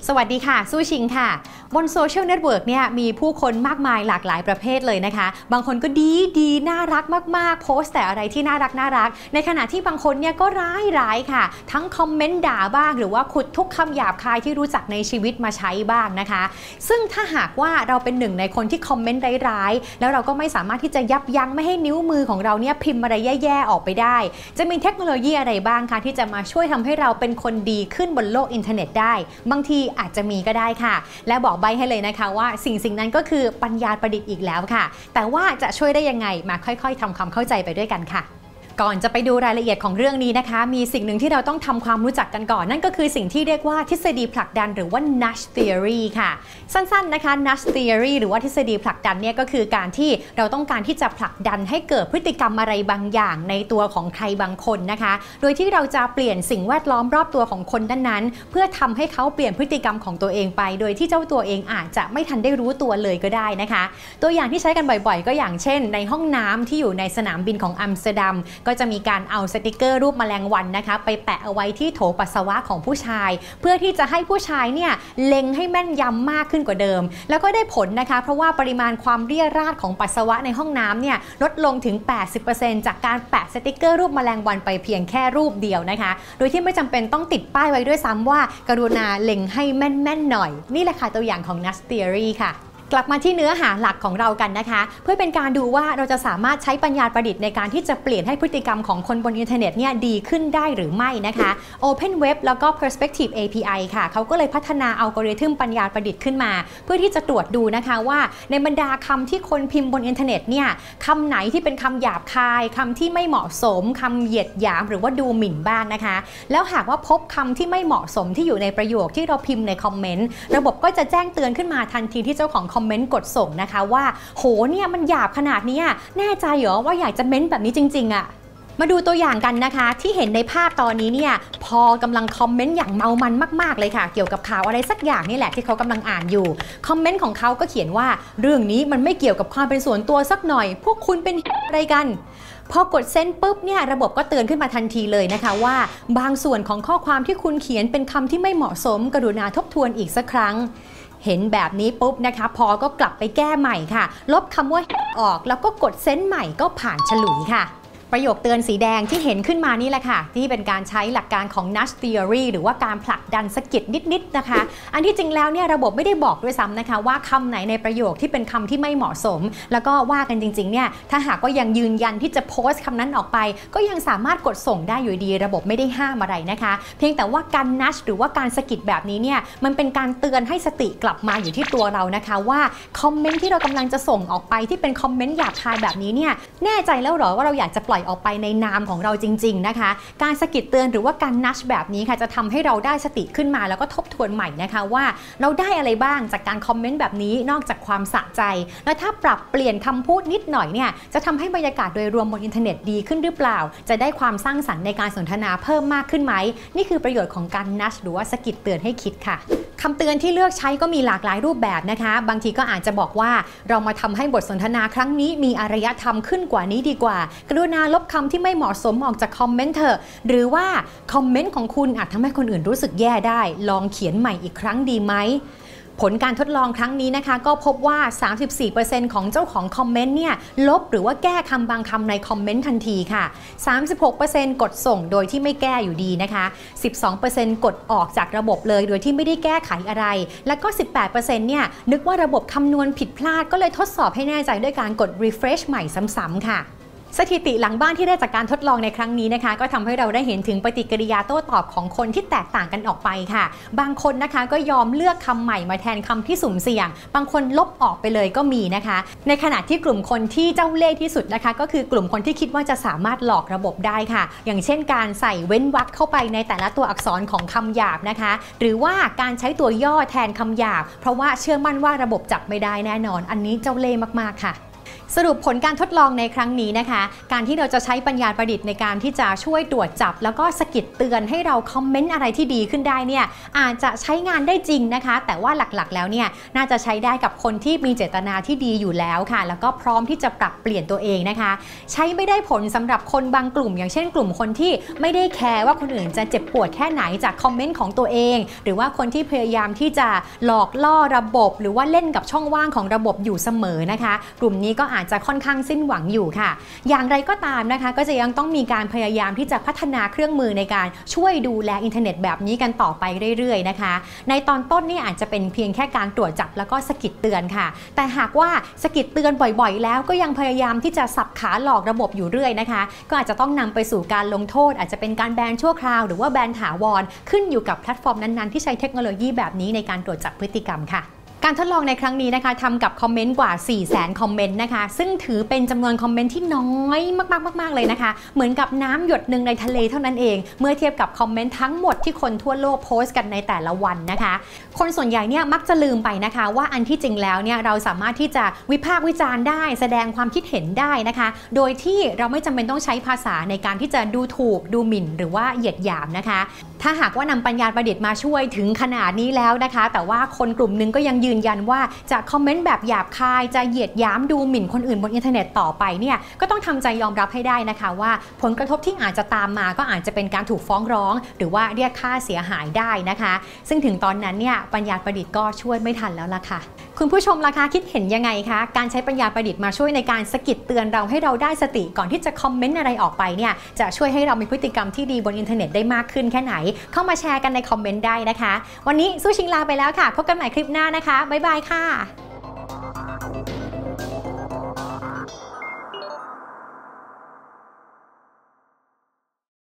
สวัสดีค่ะสู้ชิงค่ะบนโซเชียลเน็ตเวิร์กเนี่ยมีผู้คนมากมายหลากหลายประเภทเลยนะคะบางคนก็ดีน่ารักมากๆโพสต์แต่อะไรที่น่ารักในขณะที่บางคนเนี่ยก็ร้ายค่ะทั้งคอมเมนต์ด่าบ้างหรือว่าขุดทุกคำหยาบคายที่รู้จักในชีวิตมาใช้บ้างนะคะซึ่งถ้าหากว่าเราเป็นหนึ่งในคนที่คอมเมนต์ร้ายแล้วเราก็ไม่สามารถที่จะยับยั้งไม่ให้นิ้วมือของเราเนี่ยพิมพ์อะไรแย่ๆออกไปได้จะมีเทคโนโลยีอะไรบ้างคะที่จะมาช่วยทำให้เราเป็นคนดีขึ้นบนโลกอินเทอร์เน็ตได้บางทีอาจจะมีก็ได้ค่ะและบอกใบให้เลยนะคะว่าสิ่งนั้นก็คือปัญญาประดิษฐ์อีกแล้วค่ะแต่ว่าจะช่วยได้ยังไงมาค่อยๆทำความเข้าใจไปด้วยกันค่ะก่อนจะไปดูรายละเอียดของเรื่องนี้นะคะมีสิ่งหนึ่งที่เราต้องทำความรู้จักกันก่อนนั่นก็คือสิ่งที่เรียกว่าทฤษฎีผลักดันหรือว่า nudge theory ค่ะสั้นๆนะคะ nudge theory หรือว่าทฤษฎีผลักดันเนี่ยก็คือการที่เราต้องการที่จะผลักดันให้เกิดพฤติกรรมอะไรบางอย่างในตัวของใครบางคนนะคะโดยที่เราจะเปลี่ยนสิ่งแวดล้อมรอบตัวของคนนั้นๆเพื่อทำให้เขาเปลี่ยนพฤติกรรมของตัวเองไปโดยที่เจ้าตัวเองอาจจะไม่ทันได้รู้ตัวเลยก็ได้นะคะตัวอย่างที่ใช้กันบ่อยๆก็อย่างเช่นในห้องน้ำที่อยู่ในสนามบินของอัมสเตอร์ดัมก็จะมีการเอาสติกเกอร์รูปแมลงวันนะคะไปแปะเอาไว้ที่โถปัสสาวะของผู้ชายเพื่อที่จะให้ผู้ชายเนี่ยเล็งให้แม่นยำมากขึ้นกว่าเดิมแล้วก็ได้ผลนะคะเพราะว่าปริมาณความเรี่ยราดของปัสสาวะในห้องน้ำเนี่ยลดลงถึง 80% จากการแปะสติกเกอร์รูปแมลงวันไปเพียงแค่รูปเดียวนะคะโดยที่ไม่จำเป็นต้องติดป้ายไว้ด้วยซ้ำว่ากรุณาเล็งให้แม่นๆหน่อยนี่แหละค่ะตัวอย่างของ nudge theory ค่ะกลับมาที่เนื้อหาหลักของเรากันนะคะเพื่อเป็นการดูว่าเราจะสามารถใช้ปัญญาประดิษฐ์ในการที่จะเปลี่ยนให้พฤติกรรมของคนบนอินเทอร์เน็ตเนี่ยดีขึ้นได้หรือไม่นะคะ Open Web แล้วก็ Perspective API ค่ะเขาก็เลยพัฒนาอัลกอริทึมปัญญาประดิษฐ์ขึ้นมาเพื่อที่จะตรวจดูนะคะว่าในบรรดาคำที่คนพิมพ์บนอินเทอร์เน็ตเนี่ยคำไหนที่เป็นคำหยาบคายคำที่ไม่เหมาะสมคำเหยียดหยามหรือว่าดูหมิ่นบ้างนะคะแล้วหากว่าพบคำที่ไม่เหมาะสมที่อยู่ในประโยคที่เราพิมพ์ในคอมเมนต์ระบบก็จะแจ้งเตือนขึ้นมาทันทีที่เจ้าของคอมเมนต์กดส่งนะคะว่าโหเนี่ยมันหยาบขนาดนี้แน่ใจเหรอว่าอยากจะเม้นแบบนี้จริงๆอะมาดูตัวอย่างกันนะคะที่เห็นในภาพตอนนี้เนี่ยพอกำลังคอมเมนต์อย่างเมามันมากๆเลยค่ะเกี่ยวกับข่าวอะไรสักอย่างนี่แหละที่เขากำลังอ่านอยู่คอมเมนต์ของเขาก็เขียนว่าเรื่องนี้มันไม่เกี่ยวกับความเป็นส่วนตัวสักหน่อยพวกคุณเป็นอะไรกันพอกดเซ็นปุ๊บเนี่ยระบบก็เตือนขึ้นมาทันทีเลยนะคะว่าบางส่วนของข้อความที่คุณเขียนเป็นคำที่ไม่เหมาะสมกรุณาทบทวนอีกสักครั้งเห็นแบบนี้ปุ๊บนะคะพอก็กลับไปแก้ใหม่ค่ะลบคำว่าออกแล้วก็กดเซ็นใหม่ก็ผ่านฉลุยค่ะประโยคเตือนสีแดงที่เห็นขึ้นมานี่แหละค่ะที่เป็นการใช้หลักการของ nudge theory หรือว่าการผลักดันสะกิดนิดๆนะคะอันที่จริงแล้วเนี่ยระบบไม่ได้บอกด้วยซ้ำนะคะว่าคำไหนในประโยคที่เป็นคำที่ไม่เหมาะสมแล้วก็ว่ากันจริงๆเนี่ยถ้าหากก็ยังยืนยันที่จะโพสต์คำนั้นออกไปก็ยังสามารถกดส่งได้อยู่ดีระบบไม่ได้ห้ามอะไรนะคะเพียงแต่ว่าการ nudge หรือว่าการสะกิดแบบนี้เนี่ยมันเป็นการเตือนให้สติกลับมาอยู่ที่ตัวเรานะคะว่าคอมเมนต์ที่เรากำลังจะส่งออกไปที่เป็นคอมเมนต์หยาบคายแบบนี้เนี่ยแน่ใจแล้วหรอว่าเราอยากจะปล่อยออกไปในนามของเราจริงๆนะคะการสะกิดเตือนหรือว่าการนัชแบบนี้ค่ะจะทำให้เราได้สติขึ้นมาแล้วก็ทบทวนใหม่นะคะว่าเราได้อะไรบ้างจากการคอมเมนต์แบบนี้นอกจากความสะใจแล้วถ้าปรับเปลี่ยนคำพูดนิดหน่อยเนี่ยจะทำให้บรรยากาศโดยรวมบนอินเทอร์เน็ตดีขึ้นหรือเปล่าจะได้ความสร้างสรรค์ในการสนทนาเพิ่มมากขึ้นไหมนี่คือประโยชน์ของการนัชหรือว่าสะกิดเตือนให้คิดค่ะคำเตือนที่เลือกใช้ก็มีหลากหลายรูปแบบนะคะบางทีก็อาจจะบอกว่าเรามาทำให้บทสนทนาครั้งนี้มีอารยธรรมขึ้นกว่านี้ดีกว่ากรุณาลบคำที่ไม่เหมาะสมออกจากคอมเมนต์เถอะหรือว่าคอมเมนต์ของคุณอาจทำให้คนอื่นรู้สึกแย่ได้ลองเขียนใหม่อีกครั้งดีไหมผลการทดลองครั้งนี้นะคะก็พบว่า 34% ของเจ้าของคอมเมนต์เนี่ยลบหรือว่าแก้คำบางคำในคอมเมนต์ทันทีค่ะ 36% กดส่งโดยที่ไม่แก้อยู่ดีนะคะ 12% กดออกจากระบบเลยโดยที่ไม่ได้แก้ไขอะไรและก็ 18% เนี่ยนึกว่าระบบคำนวณผิดพลาดก็เลยทดสอบให้แน่ใจด้วยการกด refresh ใหม่ซ้ำๆค่ะสถิติหลังบ้านที่ได้จากการทดลองในครั้งนี้นะคะก็ทำให้เราได้เห็นถึงปฏิกิริยาโต้ตอบของคนที่แตกต่างกันออกไปค่ะบางคนนะคะก็ยอมเลือกคำใหม่มาแทนคำที่สุ่มเสี่ยงบางคนลบออกไปเลยก็มีนะคะในขณะที่กลุ่มคนที่เจ้าเล่ห์ที่สุดนะคะก็คือกลุ่มคนที่คิดว่าจะสามารถหลอกระบบได้ค่ะอย่างเช่นการใส่เว้นวรรคเข้าไปในแต่ละตัวอักษรของคำหยาบนะคะหรือว่าการใช้ตัวย่อแทนคำหยาบเพราะว่าเชื่อมั่นว่าระบบจับไม่ได้แน่นอนอันนี้เจ้าเล่ห์มากๆค่ะสรุปผลการทดลองในครั้งนี้นะคะการที่เราจะใช้ปัญญาประดิษฐ์ในการที่จะช่วยตรวจจับแล้วก็สะกิดเตือนให้เราคอมเมนต์อะไรที่ดีขึ้นได้เนี่ยอาจจะใช้งานได้จริงนะคะแต่ว่าหลักๆแล้วเนี่ยน่าจะใช้ได้กับคนที่มีเจตนาที่ดีอยู่แล้วค่ะแล้วก็พร้อมที่จะปรับเปลี่ยนตัวเองนะคะใช้ไม่ได้ผลสำหรับคนบางกลุ่มอย่างเช่นกลุ่มคนที่ไม่ได้แคร์ว่าคนอื่นจะเจ็บปวดแค่ไหนจากคอมเมนต์ของตัวเองหรือว่าคนที่พยายามที่จะหลอกล่อระบบหรือว่าเล่นกับช่องว่างของระบบอยู่เสมอนะคะกลุ่มนี้ก็อาจจะค่อนข้างสิ้นหวังอยู่ค่ะอย่างไรก็ตามนะคะก็จะยังต้องมีการพยายามที่จะพัฒนาเครื่องมือในการช่วยดูแลอินเทอร์เน็ตแบบนี้กันต่อไปเรื่อยๆนะคะในตอนต้นนี่อาจจะเป็นเพียงแค่การตรวจจับแล้วก็สะกิดเตือนค่ะแต่หากว่าสะกิดเตือนบ่อยๆแล้วก็ยังพยายามที่จะสับขาหลอกระบบอยู่เรื่อยนะคะก็อาจจะต้องนำไปสู่การลงโทษอาจจะเป็นการแบนชั่วคราวหรือว่าแบนถาวรขึ้นอยู่กับแพลตฟอร์มนั้นๆที่ใช้เทคโนโลยีแบบนี้ในการตรวจจับพฤติกรรมค่ะการทดลองในครั้งนี้นะคะทำกับคอมเมนต์กว่า 400,000 คอมเมนต์นะคะซึ่งถือเป็นจำนวนคอมเมนต์ที่น้อยมากๆเลยนะคะเหมือนกับน้ำหยดหนึ่งในทะเลเท่านั้นเองเมื่อเทียบกับคอมเมนต์ทั้งหมดที่คนทั่วโลกโพสต์กันในแต่ละวันนะคะคนส่วนใหญ่เนี่ยมักจะลืมไปนะคะว่าอันที่จริงแล้วเนี่ยเราสามารถที่จะวิพากษ์วิจารณ์ได้แสดงความคิดเห็นได้นะคะโดยที่เราไม่จำเป็นต้องใช้ภาษาในการที่จะดูถูกดูหมิ่นหรือว่าเหยียดหยามนะคะถ้าหากว่านำปัญญาประดิษฐ์มาช่วยถึงขนาดนี้แล้วนะคะแต่ว่าคนกลุ่มนึงก็ยังยืนยันว่าจะคอมเมนต์แบบหยาบคายจะเหยียดหยามดูหมิ่นคนอื่นบนอินเทอร์เน็ตต่อไปเนี่ยก็ต้องทำใจยอมรับให้ได้นะคะว่าผลกระทบที่อาจจะตามมาก็อาจจะเป็นการถูกฟ้องร้องหรือว่าเรียกค่าเสียหายได้นะคะซึ่งถึงตอนนั้นเนี่ยปัญญาประดิษฐ์ก็ช่วยไม่ทันแล้วล่ะค่ะคุณผู้ชมล่ะคะคิดเห็นยังไงคะการใช้ปัญญาประดิษฐ์มาช่วยในการสะกิดเตือนเราให้เราได้สติก่อนที่จะคอมเมนต์อะไรออกไปเนี่ยจะช่วยให้เรามีพฤติกรรมที่ดีบนอินเทอร์เน็ตได้มากขึ้นแค่ไหนเข้ามาแชร์กันในคอมเมนต์ได้นะคะวันนี้สู้ชิงลาไปแล้วค่ะพบกันใหม่คลิปหน้านะคะบ๊ายบายค่ะ